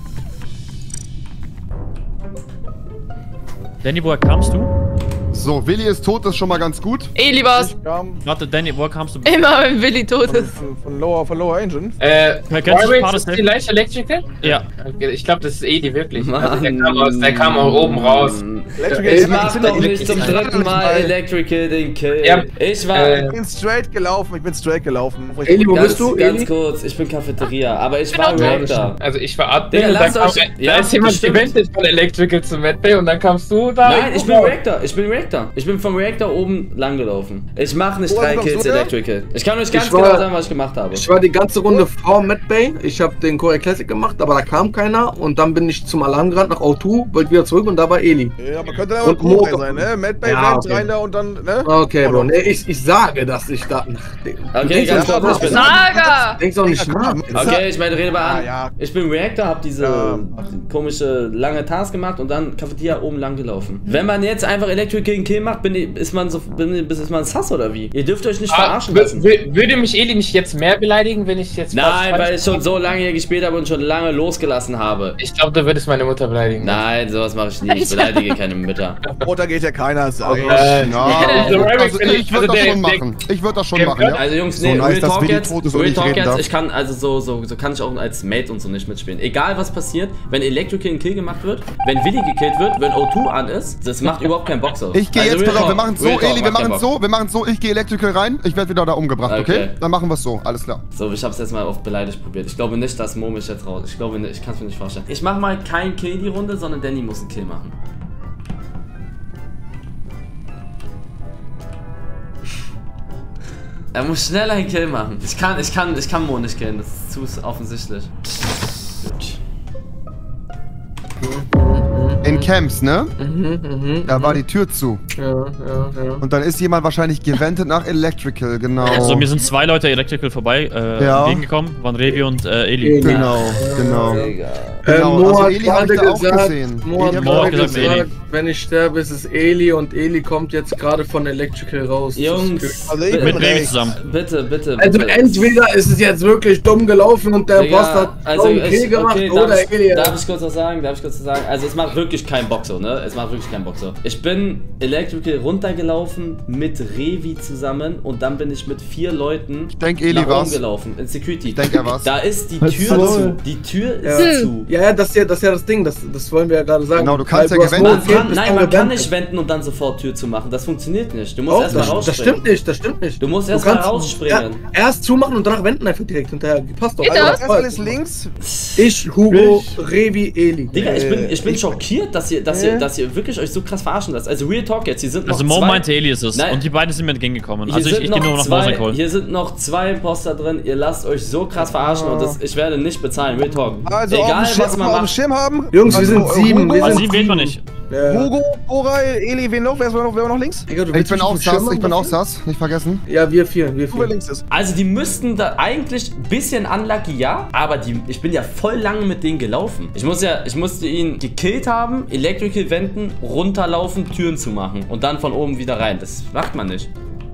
Danny, woher kamst du? So, Willi ist tot, das ist schon mal ganz gut. Eli war's. Warte, Danny, woher kamst du? Immer wenn Willi tot ist. Von, von, Lower, von Lower Engine. Äh, Wer kennt sich Warwick, Part ist des die Leiche Electrical? Ja. Okay, ich glaube, das ist Eli wirklich. Mann. Also der, kam aus, der kam auch oben raus. Ich mach doch nicht zum dritten Mal Electrical den Kill. Ja, Ich war... äh, Ich bin straight gelaufen, ich bin straight gelaufen. Eli, wo Ganz, bist du? ganz Eli? kurz, ich bin Cafeteria, aber ich bin war auch Reactor. Also ich war Admin Digga, und dann lasst kam, euch- da ja, ist jemand bestimmt. gewendet von Electrical zu Medbay und dann kamst du da. Nein, ich bin Reactor, ich bin Reactor. Ich bin vom Reactor oben lang gelaufen. Ich mach nicht Wo drei kommst Kills du her? Electrical. Ich kann euch ganz Ich war- genau sagen, was ich gemacht habe. Ich war die ganze Runde vor Medbay. Ich habe den Korea Classic gemacht, aber da kam keiner. Und dann bin ich zum Alarm gerannt nach O zwei, wollte wieder zurück und da war Eli. Ja, aber könnte Und aber Kuchen Mo- sein, ne? Madbay Ja, rennt okay. rein da und dann, ne? Okay, Bro. Nee, ich, ich sage, dass ich da. Okay, ganz doch, kurz, ich bin... Saga! Denkst doch nicht nach. Okay, ich meine, rede mal an. Ah, ja. Ich bin Reactor, hab diese Ja. komische lange Task gemacht und dann Cafeteria oben lang gelaufen. Wenn man jetzt einfach Electrical einen Kill macht, bin ich, ist man so, bin, ist man Sass oder wie? Ihr dürft euch nicht Ah, verarschen wür- lassen. wür- Würde mich Eli nicht jetzt mehr beleidigen, wenn ich jetzt... Nein, weil ich schon so lange hier gespielt habe und schon lange losgelassen habe. Ich glaube, du würdest meine Mutter beleidigen. Nein, sowas mache ich nie. Ich beleidige keine Mütter. Mutter geht ja keiner, sag ich. Äh, Ja, also, also ich würde das schon machen. Ich würde das schon machen, ja. Also Jungs, So nee, nice, Real dass Talk Willi jetzt, tot ist und Real nicht Talk reden jetzt, darf. ich kann, also so, so, so kann ich auch als Mate und so nicht mitspielen. Egal was passiert, wenn Electrical ein Kill gemacht wird, wenn Willi gekillt wird, wenn O zwei an ist, das macht überhaupt keinen Bock so. Ich gehe Also jetzt, Real pass auf, wir Talk, machen so, Real Talk Eli, wir macht keinen machen Bock. so, wir machen so, ich gehe Electrical rein, ich werde wieder da umgebracht, okay? Okay. Dann machen wir es so, alles klar. So, ich hab's jetzt mal auf beleidigt probiert. Ich glaube nicht, dass Mo mich jetzt raus. Ich glaube nicht, ich kann's mir nicht vorstellen. Ich mach mal keinen Kill die Runde, sondern Danny muss einen Kill machen. Er muss schnell einen Kill machen. Ich kann, ich kann, ich kann Mo nicht killen. Das ist zu offensichtlich. Gut. In Camps, ne? Mhm, Da war die Tür zu. Ja, ja, ja. Und dann ist jemand wahrscheinlich gewendet nach Electrical, genau. Also mir sind zwei Leute Electrical vorbei äh, Ja. entgegengekommen, waren Revi und äh, Eli. Genau, genau. Äh, Genau, Mo also hat Eli hab gerade ich da auch gesagt, gesehen. Mo hat Eli hab ich auch gerade gesagt, gesagt, Eli. wenn ich sterbe, ist es Eli und Eli kommt jetzt gerade von Electrical raus. Jungs, Also ich bitte, bin Mit Revi rechts. zusammen. bitte, bitte, Also bitte. entweder ist es jetzt wirklich dumm gelaufen und der Digga, Boss hat also einen ich, Kill gemacht okay, oder darf, ich, Eli. darf ich kurz was sagen? Darf ich kurz was sagen? Also es macht wirklich keinen Bock so, ne? Es macht wirklich keinen Bock so. Ich bin Electrical runtergelaufen mit Revi zusammen und dann bin ich mit vier Leuten Ich denk, Eli nach oben war's. gelaufen in Security. Ich denk, er war's. Da ist die Was Tür soll? zu. Die Tür ist Ja. zu. Ja, ja, das ist ja, das ist ja das Ding, das, das wollen wir ja gerade sagen. Genau, du kannst Weil ja hast gewinnen. Mo Man gekillt, kann, bist nein, dann man kann gebannt. nicht wenden und dann sofort Tür zu machen. Das funktioniert nicht. Du musst Auch, erstmal das, das rausspringen. stimmt nicht, das stimmt nicht. Du musst Du erst mal kannst rausspringen. Ja, erst zumachen und danach wenden einfach direkt hinterher. Passt doch. Geht Also, das? Erstmal ist links. Ich, Hugo, Revi, Eli. Digga, ich bin, Äh, ich bin schockiert, dass ihr, dass, ihr, dass ihr wirklich euch so krass verarschen lasst. Also Real Talk jetzt, hier sind noch Also Mo zwei... meinte Eli ist es. Nein. Und die beiden sind mir entgegengekommen. Hier Also ich, sind ich gehe nur noch zwei, Mosen holen. Hier sind noch zwei Imposter drin, ihr lasst euch so krass verarschen und das, ich werde nicht bezahlen, Real Talk. Also Egal auf dem was Schirm, man auf dem macht. Schirm haben. Jungs, wir Also, sind sieben. Hugo, Wir Also sind sie wählt man sieben. nicht. Ja. Hugo, Oral, Eli, wen noch? Wer ist noch, wer war noch links? Digga, du Ich willst bin mich auch auf den Schirm Sass, ich bin machen? auch Sass, nicht vergessen. Ja, wir vier, wir Du, wer vier. links ist. Also die müssten da eigentlich ein bisschen unlucky, ja, aber die, ich bin ja voll lange mit denen gelaufen. Ich muss ja, ich musste ihn gekillt haben, Electrical wenden, runterlaufen, Türen zu machen und dann von oben wieder rein. Das macht man nicht.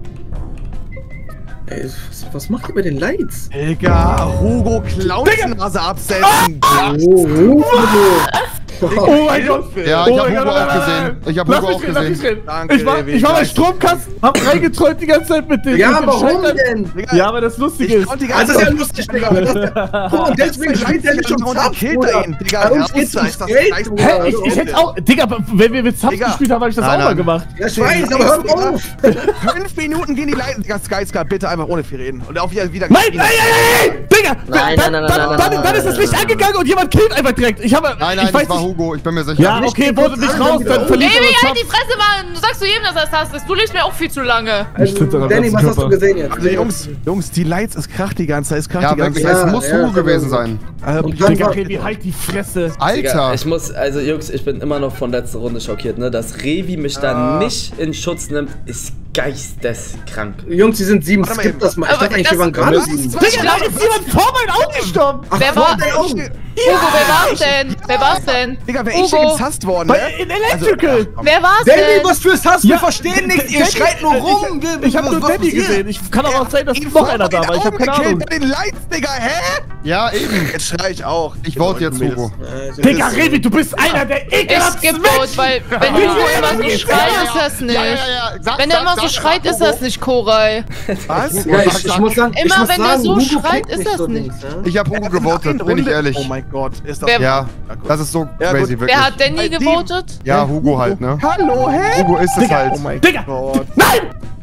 Ey, was, was macht ihr bei den Lights? Digga, Hugo Clownsnase absetzen. Oh, Hugo. Oh mein Gott! Ja, Oh ich hab mein Hugo Gott, auch nein, gesehen. nein, Ich hab lass Hugo mich auch reden, lass mich gesehen. reden. Danke, Ich war, Revi, ich war bei gleich. Stromkasten, hab reingetrollt die ganze Zeit mit dem. Ja, mit dem warum Schalter. denn? Digga, Ja, aber das Lustige ich ist. konnte die Das ganze ist ja Zeit lustig, Digga. Das- Guck mal, deswegen schreit der nicht um und Zapf, killt Bruder. er ihn, Digga. Bei uns Der geht's Ausgleich, ums das Geld, reicht. Bruder. Hä, ich, ich hätte auch, Digga, wenn wir mit Zapf Digga. gespielt haben, habe ich das Nein, auch mal nein. gemacht. Ja, ich weiß, aber hör auf. Fünf Minuten gehen die Leute. Digga, Skyscar, bitte einfach ohne viel reden. Und auch wieder wieder. Nein, nein, nein, nein, nein, Digga! Nein, dann, nein, nein, dann, nein, dann, nein, dann ist das Licht angegangen und jemand killt einfach direkt. Ich habe, Nein, ich nein, weiß das war nicht. Hugo, ich bin mir sicher. Ja, okay, wurde nicht raus, dann verliert Baby, er halt die Fresse, Mann! Du sagst zu jedem, dass er das hast. Du lebst mir auch viel zu lange. Also, Danny, was hast du gesehen jetzt? Also Jungs, Jungs, die Lights ist krach die ganze Zeit, ist krach Ja, die ganze wirklich, Zeit. es muss ja, Hugo ja, gewesen ja. sein. Äh, Und dann Digga, war- Revi, halt die Fresse. Digga, Alter! ich muss, also Jungs, ich bin immer noch von letzter Runde schockiert, ne? Dass Revi mich da nicht in Schutz nimmt, ist geisteskrank. Jungs, die sind sieben. Warte mal Skip eben. das mal. Ich Aber dachte eigentlich, das- wir waren gerade Was? sieben. Was? Digga, da ist jemand vor meinen Augen gestorben. Ach, Wer vor war- deinen Augen. Hugo, wer war's denn? Wer war's denn? Digga, wer ich Hugo. denn gezasst worden, ne? Bei, in Electrical. Wer war's Danny, denn? was fürs Hass? Ja, Wir verstehen nichts. Ihr Danny, schreit nur äh, rum. Ich, ich habe nur Was Danny passiert? gesehen. Ich kann aber auch sein, dass Ihn noch einer da vor war. Ich habe meinen keine Augen Ahnung. gekillt bei den Lights, Digga, hä? Ja, eben. Jetzt schrei ich auch. Ich vote jetzt Hugo. Digga, Revi, du bist einer der Ich ekelhaften skip vote, weil wenn Hugo immer so schreit, ist das nicht. Sag, Wenn er sag, immer so sag, schreit, sag, ist das nicht Koray. Was? Ja, ich, ich muss sagen, ich Immer muss wenn der sagen, so Hugo schreit, kickt ist das so nicht. Dings, ja? Ich habe Hugo gewotet, bin ich ehrlich. Oh mein Gott, ist das... Wer- Ja, das ist so Ja, crazy, gut. wirklich. Wer hat Danny Bei Team. gewotet? Ja, Hugo halt, ne? Hallo, hä? Hugo ist es halt. Oh mein Digga. Gott. Nein!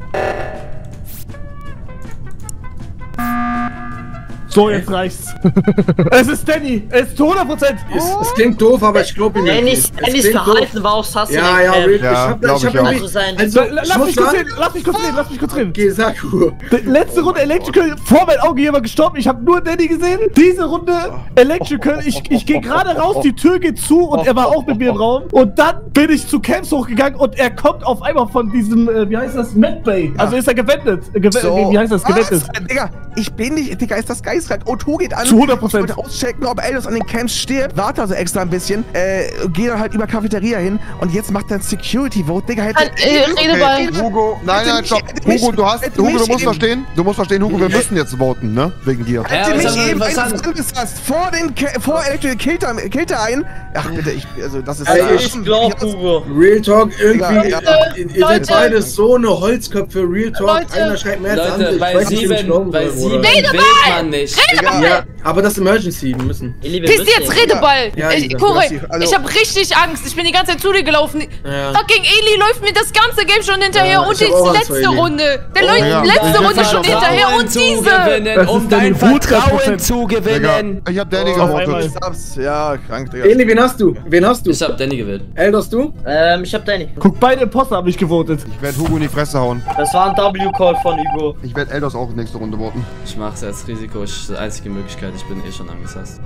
So, jetzt reicht's. Es ist Danny. Es ist zu hundert Prozent. Es, es klingt doof, aber ich glaube ihm jetzt Dannys, nicht. Es Dannys klingt doof. Verhalten war auch sass. Ja, ja, ähm, wirklich. Ja, ich hab, glaub ich hab ich auch. irgendwie... Also sein. Also, La- ich Lass muss mich kurz sagen... reden, lass mich kurz reden, lass mich kurz reden. Okay, sag Hugo. Die letzte Runde Electrical, vor meinem Auge jemand gestorben, ich habe nur Danny gesehen. Diese Runde Electrical, ich, ich gehe gerade raus, die Tür geht zu und er war auch mit mir im Raum. Und dann bin ich zu Camps hochgegangen und er kommt auf einmal von diesem, äh, wie heißt das, Medbay. Also ist er gewendet. Äh, gew So. wie, wie heißt das, gewendet? Was? Digga, ich bin nicht... Digga, ist das geil? Scheiß rein. O zwei geht an. Zu hundert Prozent. Ich wollte auschecken, ob Eldos an den Camps stirbt. Warte also extra ein bisschen. Äh, geh dann halt über Cafeteria hin. Und jetzt macht er ein Security Vote. Digga, hätte... Äh, Redeball. Hugo, nein, nein, stopp. Hugo, du hast, Hugo, du musst verstehen. Du musst verstehen, Hugo, wir müssen jetzt voten, ne? Wegen dir. Hätte mich eben eines angefasst. Vor den... Vor Electrical Kilter, Kilter ein. Ach bitte, ich... Also, das ist... Ey, ich glaub, Hugo. Real Talk, irgendwie... Ja, Ihr seid beide so eine Holzköpfe. Real Talk, einer schreibt mehr als der andere. Bei sieben, bei sieben wählt man nicht. Redeball! Ja, aber das ist Emergency, wir müssen. Piss jetzt, Redeball! Ja, ich, Isa, Kore, also- ich hab richtig Angst. Ich bin die ganze Zeit zu dir gelaufen. Ja. Fucking Eli läuft mir das ganze Game schon hinterher Ja, und ich die hab auch Angst vor letzte Eli. Runde. Der Oh, läuft ja. letzte Ich Runde will schon hinterher Vertrauen und zu diese. gewinnen, um dein Vertrauen zu gewinnen. Ich hab Danny Oh, gewotet. Ja, krank, Digga. Eli, wen hast du? Wen hast du? Ich hab Danny gewählt. Eldos, du? Ähm, ich hab Danny. Guck, beide Imposter habe ich gewotet. Ich werde Hugo in die Fresse hauen. Das war ein W-Call von Hugo. Ich werde Eldos auch nächste Runde voten. Ich mach's als Risiko, ist die einzige Möglichkeit, ich bin eh schon angesasst.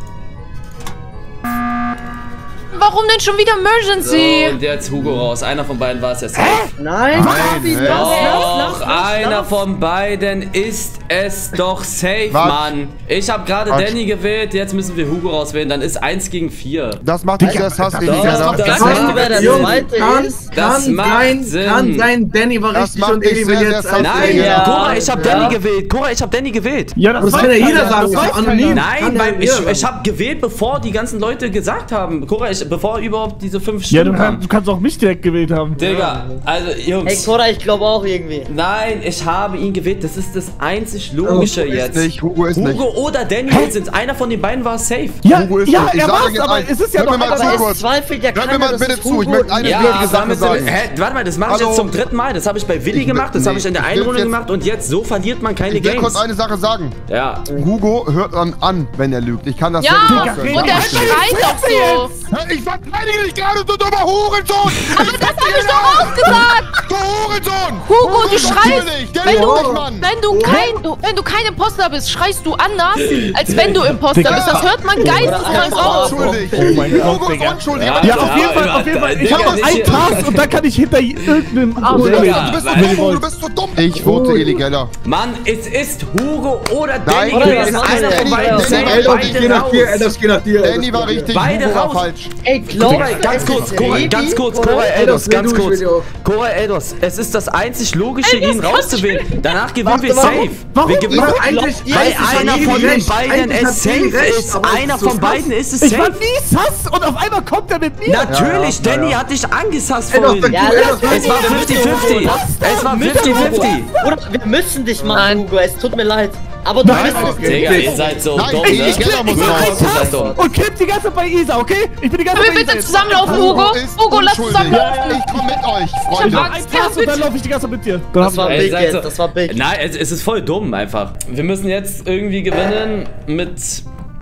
Warum denn schon wieder Emergency? So, und jetzt Hugo raus. Einer von beiden war es jetzt. Nein, Nein, Doch, einer von beiden ist es doch safe, Was? Mann. Ich habe gerade Was? Danny gewählt, jetzt müssen wir Hugo rauswählen, dann ist eins gegen vier. Das macht dich sehr sass, das Illegaler. macht- das Weißt macht- du, wer der Jungs, zweite kann, ist? Das kann macht sein, Sinn. kann sein, Danny war Das richtig macht und dich Eli will sehr, jetzt sehr als Nein, Ja. Cora, ich habe Ja. Danny gewählt. Cora, ich habe Danny gewählt. Ja, das, Das weiß kann ja jeder keiner, sagen, das das weiß ist anonym. keiner. Nein, Kann weil ja ich, jeder ich sagen. habe gewählt, bevor die ganzen Leute gesagt haben. Cora, ich, bevor überhaupt diese fünf Ja, du, Stimmen kann, kamen. du kannst auch mich direkt gewählt haben. Digga, also Jungs. Hey, Cora, ich glaube auch irgendwie. Nein, ich habe ihn gewählt. Das ist das einzig Logische Hugo ist jetzt. nicht, Hugo ist nicht. Hugo oder Danny sind. Einer von den beiden war safe. Ja, Hugo ist ja, nicht. Ich er sage war's, jetzt aber eins. es ist ja Hört noch mir mal einer. zu, kurz. Es zweifelt ja Hört mir keiner, mal dass bitte es zu, ich Hugo möchte eine Ja, blöde Sache damit sagen. sind, hä, warte mal, das mache ich Hallo? jetzt zum dritten Mal. Das habe ich bei Willi Ich gemacht, das will- habe ich in der nee, einen ich will Runde jetzt- gemacht und jetzt so verliert man keine Ich will Games. kurz eine Sache sagen. Ja. Hugo hört dann an, wenn er lügt. Ich kann das Ja, sehr gut und aufhören. er schreit doch so. Ich verteidige dich gerade, du dummer Hurensohn! Aber das hab ich doch auch gesagt. Du Hurensohn! Hugo, du schreist, natürlich, der wenn lügt du, nicht, Mann. wenn du kein, du, wenn du kein Imposter bist, schreist du anders, als wenn du Imposter Digga. bist. Das hört man geisteskrank raus. Unschuldig! Oh mein Gott, Hugo ist Digga. unschuldig! Ja, aber Ja, du- auf jeden Fall, über- auf jeden Fall. Ich Digga, habe noch nicht einen hier. Task und dann kann ich hinter irgendeinem Arm Du Digga, bist, du bist so weil- dumm, du bist so dumm! Ich vote illegaler. Mann, es ist Hugo oder Nein, Danny Danny, gewesen. was Einer macht von der? beiden Danny, safe. Danny, Eldos, ich geh Beide nach dir, raus. Eldos, ich geh nach dir. Danny war richtig, Beide Hugo war raus. falsch. Ey, glaub Digga, ganz kurz, Cora, ganz kurz, Cora Eldos, ganz will du, kurz. ich will du. Cora Eldos, es ist das einzig Logische, Eldos, ihn kannst rauszuwählen. Danach gewinnen wir Warte, warum? safe. Warum? Wir gewinnen, Weil eigentlich- weil eigentlich hat einer Eli von den recht. beiden Eigentlich hat es safe Eli recht, ist. aber es Einer ist so von krass. beiden ist es Ich war safe. nie sass und auf einmal kommt er mit mir. Natürlich, Danny hat dich angesasst Eldos, vorhin. sag du, Ja, Eldos, lass Es war fünfzig fünfzig. Es war fünfzig fünfzig. Oder wir müssen dich machen, Nein. Hugo. Es tut mir leid. Aber du Nein, bist okay. Digga, ihr seid so Nein, dumm, ich- ne? ich- ich- Ich muss bin raus. ein Ihr seid Task dumm. und kipp die ganze Zeit bei Isa, okay? Ich bin die ganze Können Zeit wir bei bitte Isa. zusammenlaufen, Hugo? ist Hugo, lass unschuldig. zusammenlaufen. Ich komm mit euch, Ich Freunde. mach einen Task und dann laufe ich die ganze Zeit mit dir. Dann Das hab war ich- Ey, big seid jetzt, so- das war big. Nein, es, es ist voll dumm einfach. Wir müssen jetzt irgendwie gewinnen mit... Das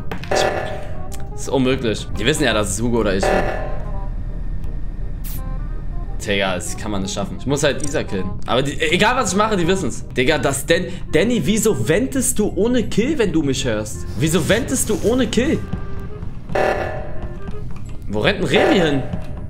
ist unmöglich. Die wissen ja, dass es Hugo oder ich bin. Digga, das kann man nicht schaffen. Ich muss halt Isa killen. Aber die, egal was ich mache, die wissen's. Digga, das denn. Danny, wieso wendest du ohne Kill, wenn du mich hörst? Wieso wendest du ohne Kill? Wo rennt ein Revi hin?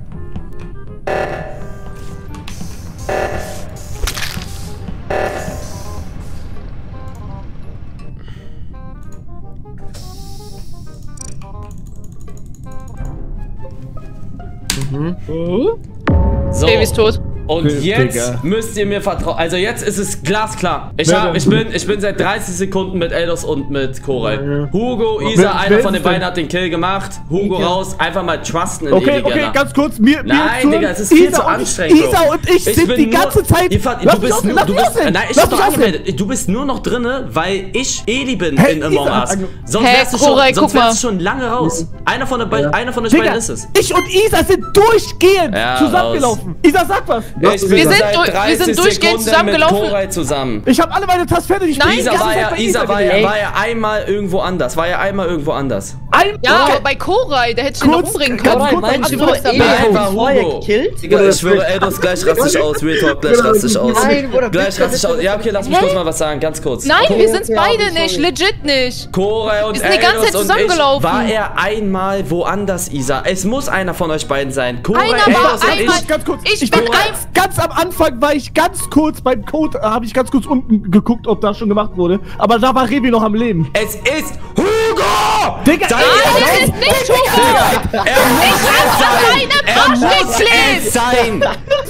So. Baby ist tot. Und Digga. jetzt müsst ihr mir vertrauen. Also jetzt ist es glasklar. Ich, Wer hab, denn? ich, bin, ich bin seit dreißig Sekunden mit Eldos und mit Koray. Hugo, Wer- Isa, einer wer von ist den beiden denn? hat den Kill gemacht. Hugo raus. Einfach mal trusten in Okay, Illegaler. okay, ganz kurz, mir, mir Nein, zu- Digga, es ist viel Isa zu und- anstrengend. Bro. Isa und ich, sind bin die nur- ganze Zeit... Die Ver- Lass du mich bist, ausreden, nur, lass du mich bist, ausreden, nein, ich lass hab doch mich ausreden. angemeldet. Du bist nur noch drinne, weil ich Eli bin Hey, in Among Isa, Us. also- Sonst Hä, wärst du Koray, schon, sonst guck mal. wärst du schon lange raus. Einer von, den beiden, einer von euch Digga, beiden ist es. ich und Isa sind durchgehend Ja, zusammengelaufen. Isa, sag was. Ich bin Wir sind seit durch- wir dreißig sind durchgehend Sekunden zusammengelaufen. mit Koray zusammen. Ich habe alle meine Tasks fertig. Ich bin Nein, die Isa ganze war Zeit ja, bei Isa war ja, gewesen. war ja einmal irgendwo anders. War ja einmal irgendwo anders. Ein Ja, aber bei Koray, der hätte ich ihn noch umbringen können. Koray, meinst du, Nein, war Hugo. Digga, ich schwöre, Eldos, gleich rastisch aus. Real Talk, gleich rastisch aus. Nein, Bruder, Gleich rastisch aus. Ja, okay, lass mich kurz mal was sagen, ganz kurz. Nein, wir sind's beide nicht, legit nicht. Koray und wir sind die ganze Zeit Eldos und ich. zusammengelaufen. War er einmal woanders, Isa? Es muss einer von euch beiden sein. Koray, Einer war Eldos und einmal- ich. Ganz kurz. Ich Ich bin bin ganz, ganz am Anfang war ich ganz kurz beim Code, äh, habe ich ganz kurz unten geguckt, ob das schon gemacht wurde. Aber da war Revi noch am Leben. Es ist Hugo! Digga, Sei Nein, es es ist nicht Hugo! Digga, er muss Ich hab es alleine sein! Er Arsch muss geklebt! es sein!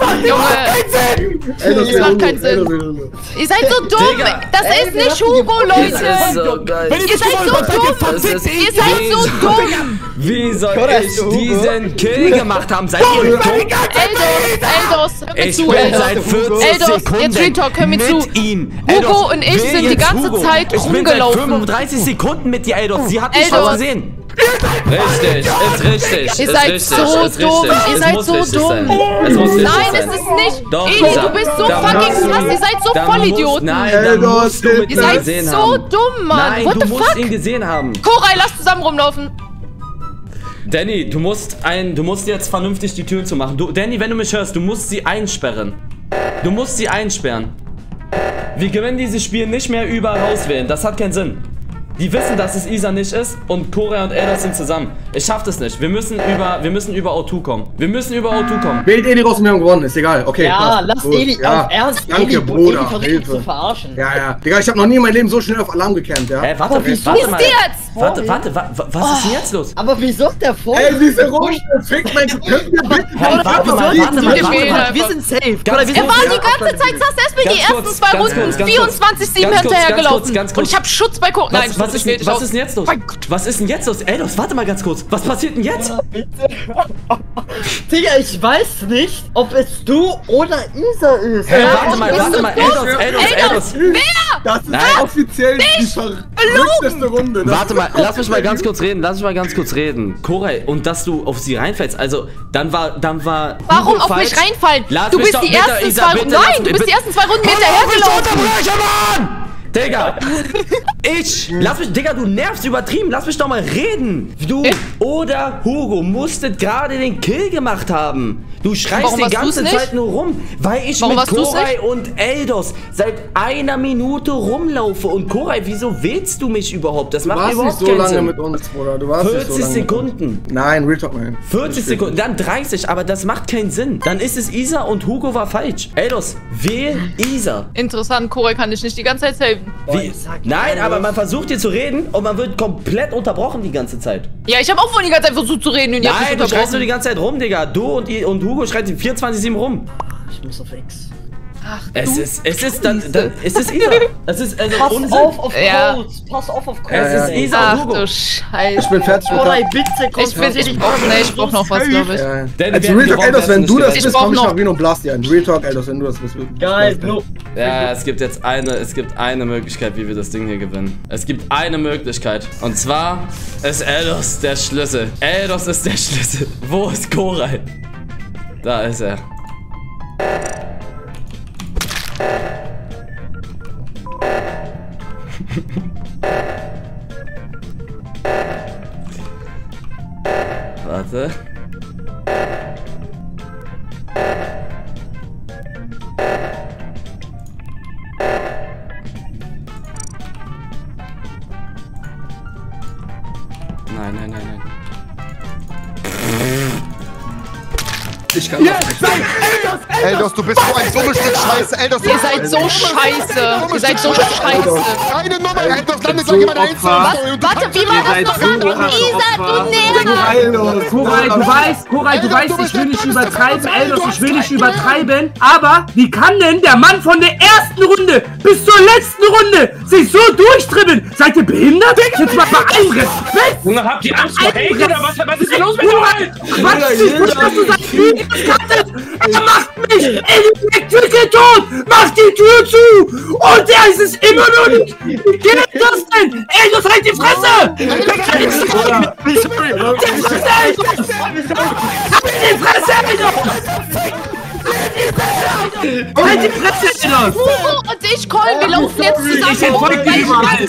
Junge, Eldos, das macht keinen Sinn. Ihr seid so dumm! Digga. Das ist nicht Hugo, Das Leute! ist so geil. Wenn ihr Ihr seid so dumm! Das ist Ihr seid so dumm! Wie soll ich diesen Kill gemacht haben? Seid ihr dumm? Eldos, Eldos, hör mir Ich zu, bin Eldos. seit vierzig Eldos, Sekunden jetzt Real Talk, hör mir mit zu. ihm. Hugo Eldos, und ich wer sind die jetzt ganze Hugo? Zeit Ich bin rumgelaufen. seit fünfunddreißig Sekunden mit dir, Eldos. Sie hat mich Eldos. schon gesehen. Richtig, ist richtig. Ihr ist seid richtig, so ist dumm. richtig. Ihr Es seid muss so richtig dumm. sein. Es muss richtig Nein, sein. es ist nicht. Doch, Ey, Isa. du bist so Da fucking musst du- krass. Ihr seid so da Vollidioten. Musst, nein, dann musst du mit Ihr ihm seid gesehen so haben. dumm, Mann. Nein, What du the musst fuck? ihn gesehen haben. Koray, lass zusammen rumlaufen. Danny, du musst ein, du musst jetzt vernünftig die Türen zumachen. Du, Danny, wenn du mich hörst, du musst sie einsperren. Du musst sie einsperren. Wir gewinnen dieses Spiel nicht mehr über rauswählen. Das hat keinen Sinn. Die wissen, dass es Isa nicht ist und Koray und Eldos sind zusammen. Ich schaff das nicht. Wir müssen über, wir müssen über O zwei kommen. Wir müssen über O zwei kommen. Wählt Eli raus und wir haben gewonnen, ist egal. Okay, Ja, passt. lass Gut. Eli Ja. auf Ernst. Danke, Eli, Bruder, Eli versucht mich Hilfe. zu verarschen. Ja, ja. Digga, ich hab noch nie in meinem Leben so schnell auf Alarm gecampt, ja. Hä, warte, Aber wieso? warte Was mal. ist jetzt? Warte, warte, wa, wa, was ist denn jetzt los? Aber wieso der vor? Ey, diese Runde, fick mein, könnt ihr bitte... Hey, warte mal, warte mal, Wir warte fehlen mal. einfach. Wir sind safe. Ganz Oder wir Er sind war kurz, die ganze Zeit, saß erst mal die Ganz ersten kurz, zwei ganz Runden kurz, ganz vierundzwanzig sieben kurz, ganz hinterhergelaufen. kurz, ganz kurz. Und ich hab Schutz bei Koray. Nein, Was, was, ist, das denn- was ist denn jetzt los? Was ist denn jetzt los? Eldos, warte mal ganz kurz. Was passiert denn jetzt? Digga, ich weiß nicht, ob es du oder Isa ist. Hey, warte mal, bist warte du mal. dumm? Eldos, Eldos, Eldos. Wer? Das ist Nein. offiziell die verrückteste Runde. Das Warte mal, lass mich mal ganz kurz reden, lass mich mal ganz kurz reden. Koray, und dass du auf sie reinfällst, also, dann war, dann war Warum Hugo auf falsch. mich reinfallen? Lass Du mich bist doch die bitte, ersten Isa, zwei bitte, Runden. lass Nein, du mich- bist die ersten zwei Runden Komm, hinterhergelaufen. Mann! Digga! Ich! Lass mich, Digga, du nervst übertrieben, lass mich doch mal reden! Du oder Hugo musstet gerade den Kill gemacht haben! Du schreist Warum die warst ganze du's nicht? Zeit nur rum, weil ich Warum mit warst du's Koray und Eldos seit einer Minute rumlaufe. Und Koray, wieso willst du mich überhaupt? Das Du macht warst überhaupt nicht so keinen lange Sinn. mit uns, Bruder. Du warst nicht so vierzig lange mit uns. Sekunden. Nein, Real Talk, nein. vierzig Sekunden, dann dreißig, aber das macht keinen Sinn. Dann ist es Isa und Hugo war falsch. Eldos, wähl Isa. Interessant, Koray kann dich nicht die ganze Zeit saven. Wie? Nein, aber man versucht hier zu reden und man wird komplett unterbrochen die ganze Zeit. Ja, ich habe auch vorhin die ganze Zeit versucht zu reden und ihr habt mich Nein, du schreist nur unterbrochen. die ganze Zeit rum, Digga. Du und, I- und Hugo schreit vierundzwanzig sieben rum. Ich muss auf X. Ach, Es ist, es ist, dann, dann, es ist Isa. Es ist, also Pass Unsinn. auf auf Ja. Codes. Pass auf auf Codes. Es ist Isa Ach und Hugo. du Scheiße. Ich bin fertig mit Koray, der... bitte Ich bin, konzentrier ich dich. brauch, nee, ich brauch noch was, glaube ich. Ja. Denn Also wir Real hätten Talk, gewonnen, Eldos, wenn wär's du nicht das Ich bist, brauch komm ich noch- nach Reno und blast dir ein. Real Talk, Eldos, wenn du das bist. Geil, no. Ja, es gibt jetzt eine, es gibt eine Möglichkeit, wie wir das Ding hier gewinnen. Es gibt eine Möglichkeit. Und zwar ist Eldos der Schlüssel. Eldos ist der Schlüssel. Wo ist Koray? Da ist er. Warte. Nein, nein, nein, nein. Ich kann das nicht. Eldos, du bist so ein dummes Stück Scheiße. Eldos, Ihr seid so scheiße. Ihr seid so scheiße. Keine Nummer, Eldos, dann ist doch jemand ein Warte, wie war das nochmal? Isa, du Nehmer! Koray, du weißt, Koray, du weißt, ich will nicht übertreiben, Eldos, ich will nicht übertreiben, aber wie kann denn der Mann von der ersten Runde bis zur letzten Runde sich so durchtribbeln? Seid ihr behindert? Jetzt mal bei allem Respekt! Junge, habt ihr Angst vor Hate oder was, was ist hier los mit Koray, euch? Quatsch dich nicht, dass du sagst, wie Er macht mich Elektriker tot! Mach die Tür zu! Und der ist es immer noch nicht! Wie geht das denn? Eldos, halt die Fresse! Halt die Fresse, Eldos! Halt die Fresse, Eldos! Halt die Fresse, Eldos! Hugo und ich, Colin, wir laufen jetzt zusammen. Ich entfolge dir überall.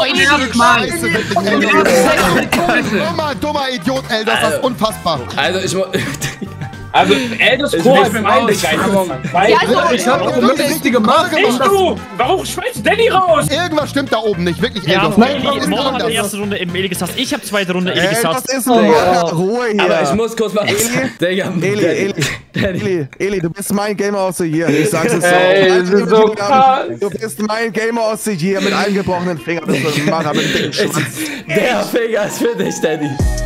Dummer, dummer Idiot, Eldos, das ist unfassbar. Also, ich muss. Also, Eldos Kohl mit meinem Ich hab doch das richtige Mache Nicht du! Warum schmeißt Danny raus? Irgendwas stimmt da oben nicht, wirklich, Ja, Eldos. Nein, Mo hat die erste Runde im Eli gesasst. Ich hab zweite Runde Eli gesasst. Das ist ein Ruhe hier. Aber ich muss kurz mal. Eli, Eli, Eli, Eli, Eli, du bist mein Gamer of the Year. Ich sag's es so. Ey, das ist so krass. Du bist mein Gamer of the Year mit einem gebrochenen Finger. Bist du ein Macher mit einem dicken Schwanz. Der Finger ist für dich, Daddy.